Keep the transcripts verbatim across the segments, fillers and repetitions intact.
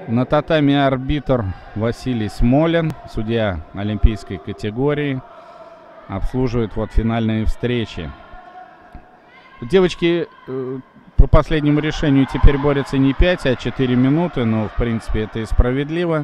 На татами арбитр Василий Смолин, судья олимпийской категории, обслуживает вот финальные встречи. Девочки э, по последнему решению теперь борются не пять, а четыре минуты, но в принципе это и справедливо.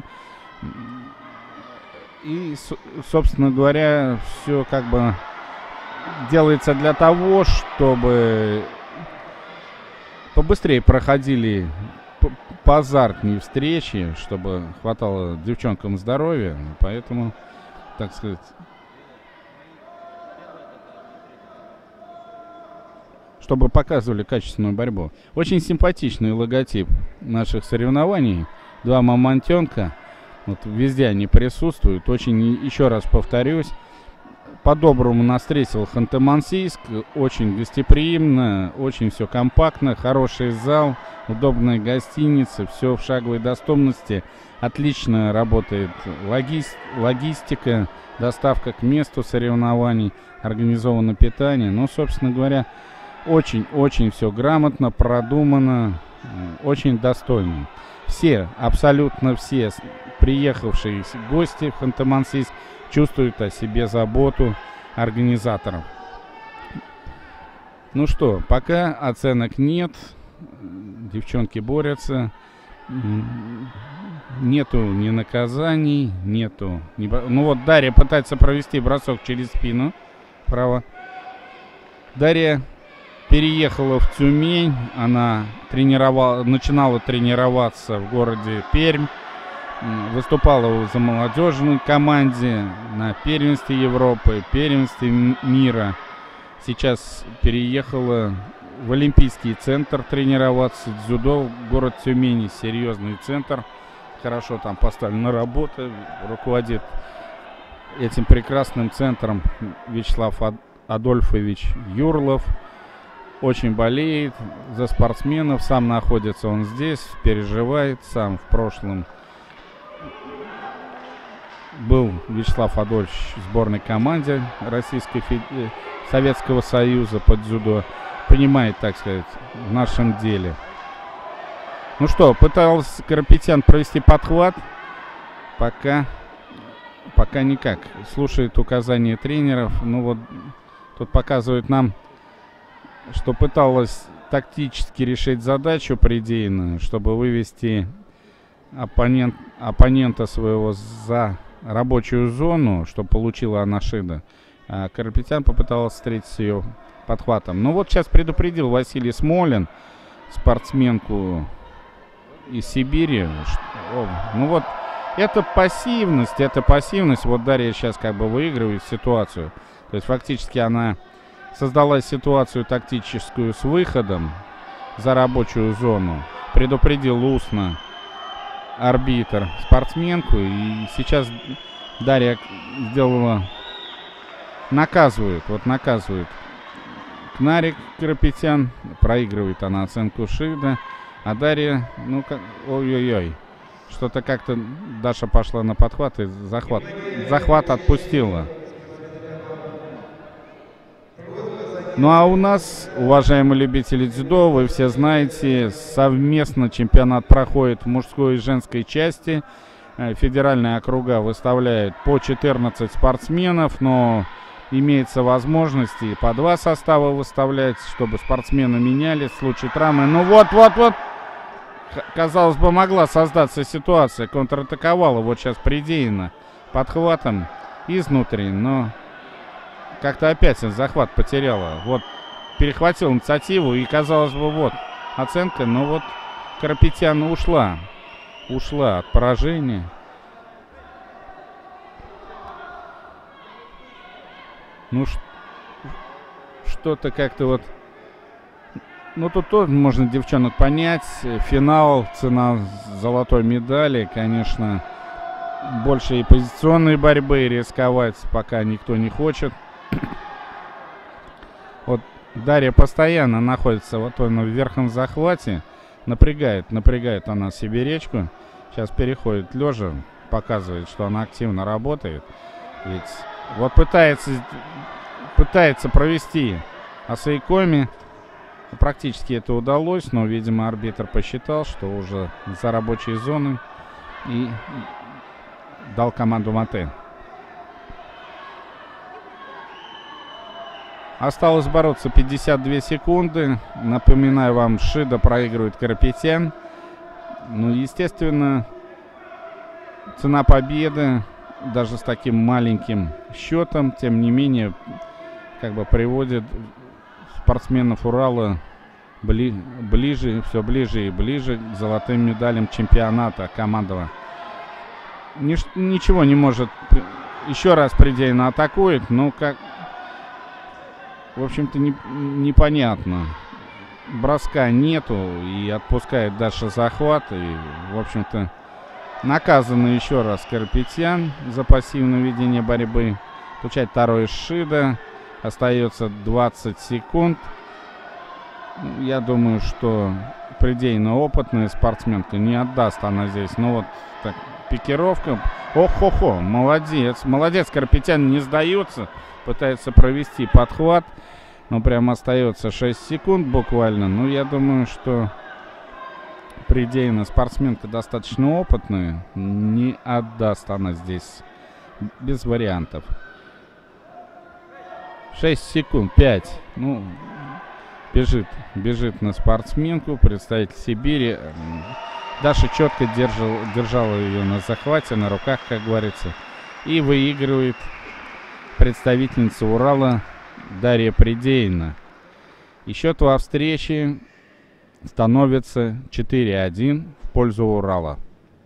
И, собственно говоря, все как бы делается для того, чтобы побыстрее проходили поазартнее встречи, чтобы хватало девчонкам здоровья. Поэтому, так сказать, чтобы показывали качественную борьбу. Очень симпатичный логотип наших соревнований. Два мамонтенка. Вот везде они присутствуют. Очень, еще раз повторюсь, по-доброму нас встретил Ханты-Мансийск. Очень гостеприимно, очень все компактно, хороший зал, удобная гостиница, все в шаговой доступности. Отлично работает логист, логистика, доставка к месту соревнований, организовано питание. Ну, собственно говоря, очень-очень все грамотно, продумано, очень достойно. Все, абсолютно все приехавшие гости в Ханты-Мансийск чувствуют о себе заботу организаторов. Ну что, пока оценок нет, девчонки борются, нету ни наказаний, нету... Ни... Ну вот Дарья пытается провести бросок через спину, право. Дарья переехала в Тюмень, она тренировала, начинала тренироваться в городе Пермь, выступала за молодежной команде на первенстве Европы, первенстве мира. Сейчас переехала в Олимпийский центр тренироваться, дзюдо, город Тюмени, серьезный центр, хорошо там поставлена работа, руководит этим прекрасным центром Вячеслав Адольфович Юрлов. Очень болеет за спортсменов, сам находится он здесь, переживает, сам в прошлом был Вячеслав Адольфович в сборной команде Российской Федерации, Советского Союза по дзюдо, понимает, так сказать, в нашем деле. Ну что, пытался Карапетян провести подхват, пока, пока никак, слушает указания тренеров. Ну вот, тут показывает нам, что пыталась тактически решить задачу предельную, чтобы вывести оппонент, оппонента своего за рабочую зону, что получила Анашида. А Карапетян попыталась встретить ее подхватом. Ну вот сейчас предупредил Василий Смолин, спортсменку из Сибири. Что, о, ну вот это пассивность, это пассивность. Вот Дарья сейчас как бы выигрывает ситуацию. То есть фактически она создала ситуацию тактическую с выходом за рабочую зону. Предупредил устно арбитр спортсменку. И сейчас Дарья сделала... Наказывает. Вот наказывает Кнарик Карапетян. Проигрывает она оценку Шида. А Дарья, ну как... Ой-ой-ой. Что-то как-то Даша пошла на подхват и захват. Захват отпустила. Ну а у нас, уважаемые любители дзюдо, вы все знаете, совместно чемпионат проходит в мужской и женской части. Федеральные округа выставляют по четырнадцать спортсменов, но имеется возможность и по два состава выставлять, чтобы спортсмены менялись в случае травмы. Ну вот-вот-вот, казалось бы, могла создаться ситуация, контратаковала вот сейчас предельно подхватом изнутри, но... Как-то опять захват потеряла. Вот, перехватил инициативу, и, казалось бы, вот, оценка, но вот Карапетян ушла. Ушла от поражения. Ну, что-то как-то вот... Ну, тут тоже можно девчонок понять. Финал, цена золотой медали, конечно, больше и позиционной борьбы, рисковать пока никто не хочет. Вот Дарья постоянно находится вот он в верхнем захвате. Напрягает, напрягает она сибирячку. Сейчас переходит лежа, показывает, что она активно работает. Ведь вот пытается, пытается провести Асайкоми. Практически это удалось, но, видимо, арбитр посчитал, что уже за рабочей зоной, и дал команду мате. Осталось бороться пятьдесят две секунды. Напоминаю вам, Шида проигрывает Карапетян. Ну, естественно, цена победы, даже с таким маленьким счетом, тем не менее, как бы приводит спортсменов Урала бли, ближе, все ближе и ближе к золотым медалям чемпионата командного. Нич, ничего не может. Еще раз предельно атакует, но как, в общем-то, не, непонятно. Броска нету и отпускает дальше захват. И, в общем-то, наказан еще раз Карапетян за пассивное ведение борьбы. Получает второй Шида. Остается двадцать секунд. Я думаю, что предельно опытная спортсменка, не отдаст она здесь. Ну вот так, пикировка. Ох-хо-хо, молодец. Молодец, Карапетян не сдается. Пытается провести подхват. Но прям остается шесть секунд буквально. Ну, я думаю, что предельно спортсменка достаточно опытная. Не отдаст она здесь без вариантов. шесть секунд, пять. Ну, бежит, бежит на спортсменку, представитель Сибири. Даша четко держал, держала ее на захвате, на руках, как говорится. И выигрывает представительница Урала Дарья Предейна. И счет во встрече становится четыре один в пользу Урала.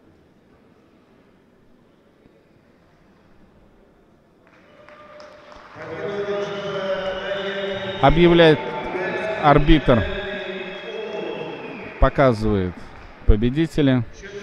Объявляет арбитр, показывает победителя.